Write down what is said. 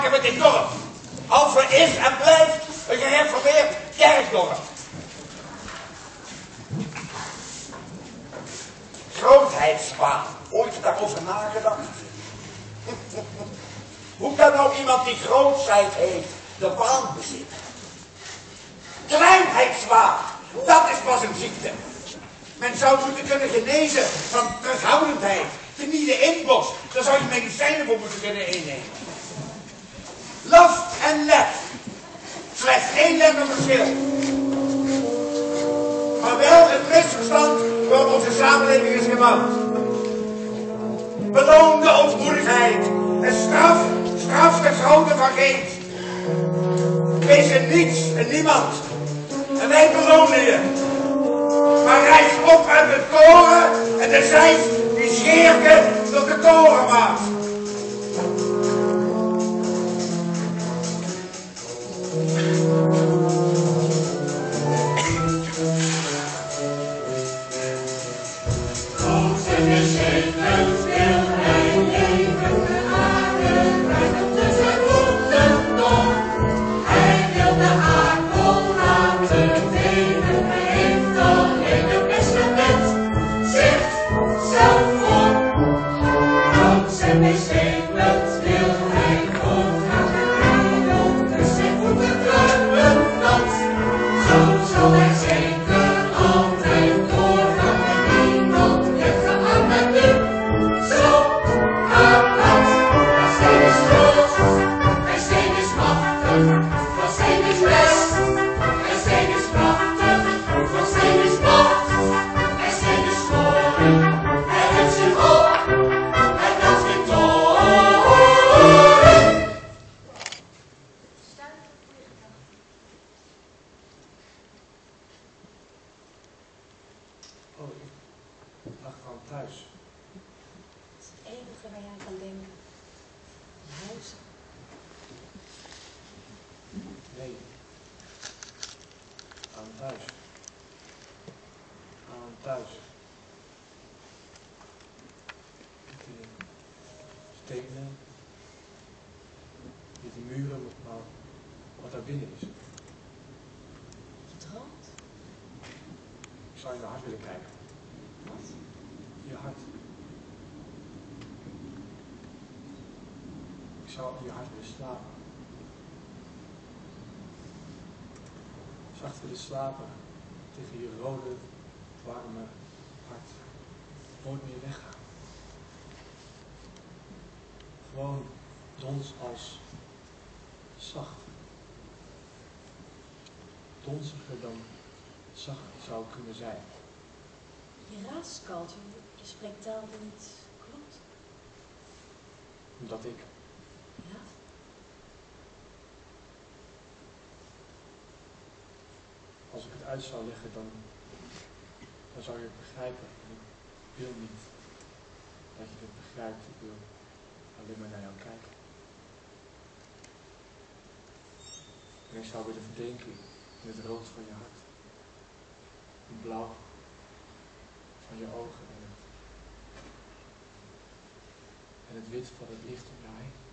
met dit dorp. Alphen is en blijft een gereformeerd kerkdorp. Grootheidswaan. Ooit daarover nagedacht? Hoe kan nou iemand die grootsheid heeft de waan bezitten? Kleinheidswaan. Dat is pas een ziekte. Men zou moeten kunnen genezen van terughoudendheid. Te midden inbos. Daar zou je medicijnen voor moeten kunnen innemen. Laf en lef. Slechts 1 letterverschil. Maar wel het misverstand door onze samenleving is gebouwd. Beloon de ootmoedigheid. En straf de grote van geest. Wees een niets en niemand. En wij belonen je. Maar rijst op uit de toren en de zijs die scheerde tot de torenmaat. Thuis. Het is het enige waar jij aan kan denken. Huis. Nee. Aan thuis. Aan thuis. De stenen. Niet de muren, maar wat daar binnen is. Je droomt. Ik zou in je hart willen kijken. Wat? Je hart. Ik zou in je hart willen slapen. Zacht willen slapen tegen je rode, warme hart. Nooit meer weggaan. Gewoon dons als zacht. Donziger dan zacht zou kunnen zijn. Je raaskalt, je spreekt taal die niet klopt. Omdat ik. Ja? Als ik het uit zou leggen, dan zou je het begrijpen. En ik wil niet dat je het begrijpt. Ik wil alleen maar naar jou kijken. En ik zou willen verdenken in het rood van je hart. Het blauw van je ogen en het wit van het licht om jou heen.